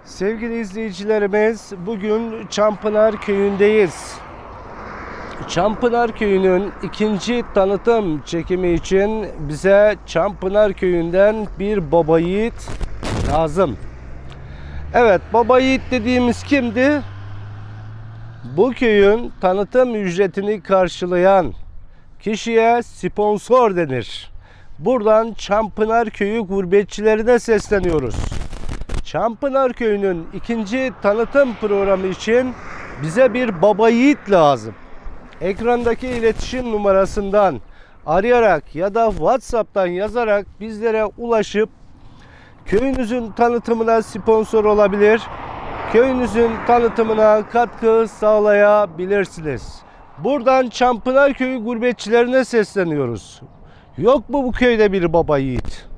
Sevgili izleyicilerimiz, bugün Çampınar Köyü'ndeyiz. Çampınar Köyü'nün ikinci tanıtım çekimi için bize Çampınar Köyü'nden bir baba yiğit lazım. Evet, baba yiğit dediğimiz kimdi? Bu köyün tanıtım ücretini karşılayan kişiye sponsor denir. Buradan Çampınar Köyü gurbetçilerine sesleniyoruz. Çampınar Köyü'nün ikinci tanıtım programı için bize bir baba yiğit lazım. Ekrandaki iletişim numarasından arayarak ya da WhatsApp'tan yazarak bizlere ulaşıp köyünüzün tanıtımına sponsor olabilir, köyünüzün tanıtımına katkı sağlayabilirsiniz. Buradan Çampınar Köyü gurbetçilerine sesleniyoruz. Yok mu bu köyde bir baba yiğit?